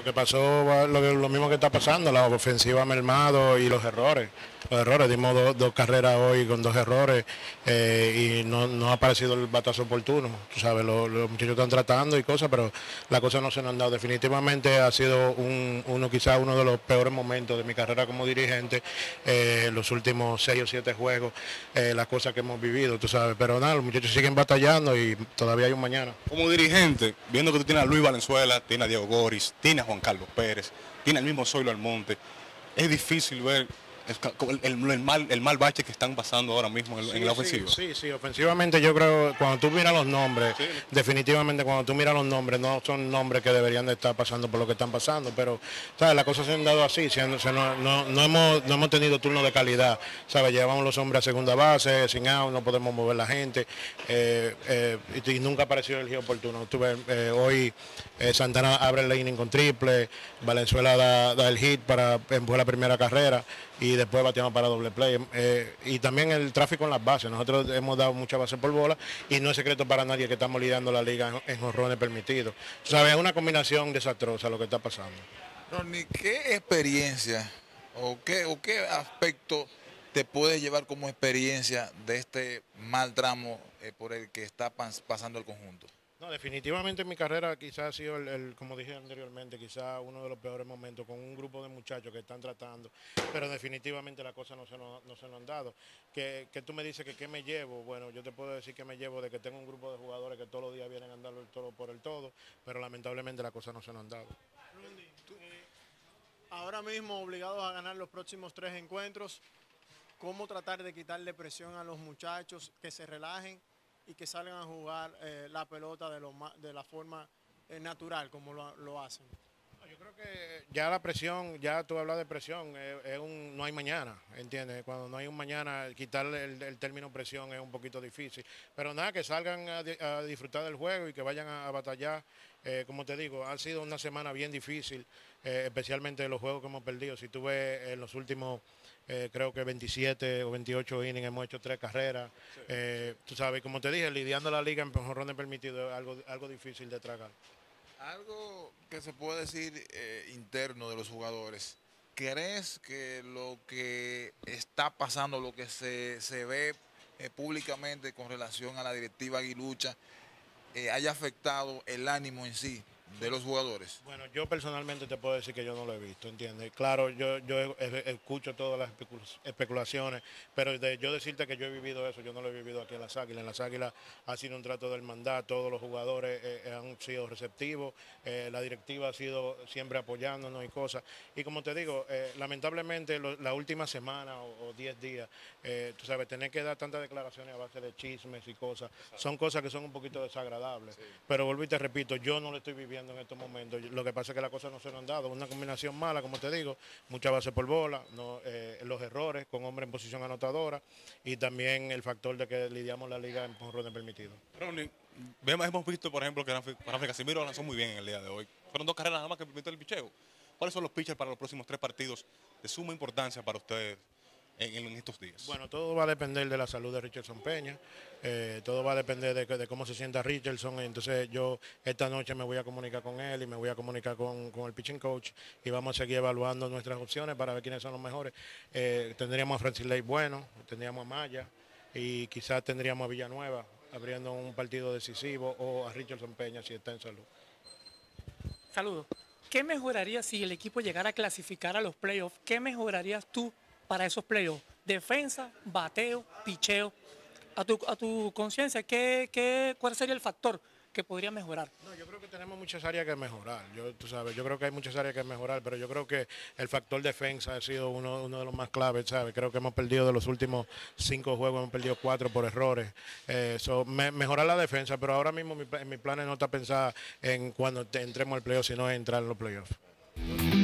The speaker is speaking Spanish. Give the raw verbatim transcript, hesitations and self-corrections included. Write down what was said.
que pasó, va- lo, que- lo mismo que está pasando, la ofensiva ha mermado y los errores. Los errores, dimos do- dos carreras hoy con dos errores eh, y no, no ha aparecido el batazo oportuno. Tú sabes, lo- los muchachos están tratando y cosas, pero las cosas no se nos han dado. Definitivamente ha sido un, uno, quizás uno de los peores momentos de mi carrera como dirigente, eh, los últimos seis o siete juegos, eh, las cosas que hemos vivido, tú sabes. Pero nada, los muchachos siguen batallando y todavía hay un mañana. Como dirigente, viendo que tú tienes a Luis Valenzuela, tienes a Diego Goris, tienes a Juan Carlos Pérez, tienes al mismo Zoilo Almonte, es difícil ver el, el- el mal, el mal bache que están pasando ahora mismo en, Sí, en la sí, ofensiva. sí, sí, ofensivamente yo creo, cuando tú miras los nombres, definitivamente cuando tú miras los nombres, no son nombres que deberían de estar pasando por lo que están pasando, pero, ¿sabes? Las cosas se han dado así, se han- se no, no- no hemos, no hemos tenido turno de calidad, ¿sabes? Llevamos los hombres a segunda base, sin out, no podemos mover la gente, eh, eh, y, y nunca apareció el giro oportuno. Tuve, eh, hoy eh, Santana abre el inning con triple, Valenzuela da, da el hit para empujar la primera carrera y después bateamos para doble play. Eh, y también el tráfico en las bases. Nosotros hemos dado muchas bases por bola y no es secreto para nadie que estamos liderando la liga en, en jonrones permitidos. Tú sabes, es una combinación desastrosa lo que está pasando. Ronnie, ¿qué experiencia o qué, o qué aspecto te puedes llevar como experiencia de este mal tramo eh, por el que está pas- pasando el conjunto? No, definitivamente en mi carrera quizás ha sido, el, el, como dije anteriormente, quizás uno de los peores momentos con un grupo de muchachos que están tratando, pero definitivamente las cosas no se nos, no se nos han dado. Que, que tú me dices que qué me llevo, bueno, yo te puedo decir que me llevo de que tengo un grupo de jugadores que todos los días vienen a andar el todo por el todo, pero lamentablemente las cosas no se nos han dado. Rundi, eh, ahora mismo obligados a ganar los próximos tres encuentros, ¿cómo tratar de quitarle presión a los muchachos, que se relajen y que salgan a jugar eh, la pelota de, lo ma- de la forma eh, natural como lo, lo hacen? Yo creo que ya la presión, ya tú hablas de presión, es, es un no hay mañana, ¿entiendes? Cuando no hay un mañana, quitarle el, el término presión es un poquito difícil. Pero nada, que salgan a, di- a disfrutar del juego y que vayan a, a batallar. Eh, como te digo, ha sido una semana bien difícil, eh, especialmente los juegos que hemos perdido. Si tú ves en los últimos, eh, creo que veintisiete o veintiocho innings, hemos hecho tres carreras. Eh, tú sabes, como te dije, lidiando la liga en jonrones permitidos es algo, algo difícil de tragar. Algo que se puede decir eh, interno de los jugadores. ¿Crees que lo que está pasando, lo que se, se ve eh, públicamente con relación a la directiva Aguilucha, eh, haya afectado el ánimo en sí de los jugadores? Bueno, yo personalmente te puedo decir que yo no lo he visto, ¿entiendes? Claro, yo, yo e- e- escucho todas las especul- especulaciones, pero de yo decirte que yo he vivido eso, yo no lo he vivido aquí en Las Águilas. En Las Águilas ha sido un trato del mandato, todos los jugadores eh, eh, han sido receptivos, eh, la directiva ha sido siempre apoyándonos y cosas. Y como te digo, eh, lamentablemente lo- la última semana o o diez días, eh, tú sabes, tener que dar tantas declaraciones a base de chismes y cosas, son cosas que son un poquito desagradables. Pero vuelvo y te repito, yo no lo estoy viviendo en estos momentos. Lo que pasa es que las cosas no se nos han dado. Una combinación mala, como te digo, muchas bases por bola, no, eh, los errores con hombre en posición anotadora y también el factor de que lidiamos la liga en jonrones permitidos. Ronnie, vemos, hemos visto, por ejemplo, que Rafi Rafi Casimiro lanzó muy bien en el día de hoy. Fueron dos carreras nada más que permitió el picheo. ¿Cuáles son los pitchers para los próximos tres partidos de suma importancia para ustedes en, en estos días? Bueno, todo va a depender de la salud de Richardson Peña, eh, todo va a depender de, que- de cómo se sienta Richardson, entonces yo esta noche me voy a comunicar con él y me voy a comunicar con, con el pitching coach y vamos a seguir evaluando nuestras opciones para ver quiénes son los mejores. Eh, tendríamos a Francis Ley bueno, tendríamos a Maya y quizás tendríamos a Villanueva abriendo un partido decisivo o a Richardson Peña si está en salud. Saludos. ¿Qué mejoraría si el equipo llegara a clasificar a los playoffs? ¿Qué mejorarías tú para esos playoffs? Defensa, bateo, picheo. A tu, a tu conciencia, ¿qué, qué, ¿cuál sería el factor que podría mejorar? No, yo creo que tenemos muchas áreas que mejorar. Yo, tú sabes, yo creo que hay muchas áreas que mejorar, pero yo creo que el factor defensa ha sido uno, uno de los más claves, ¿sabes? Creo que hemos perdido de los últimos cinco juegos, hemos perdido cuatro por errores. Eh, so, me, mejorar la defensa, pero ahora mismo mi, en mis planes no está pensar en cuando te- entremos al playoff, sino en entrar en los playoffs.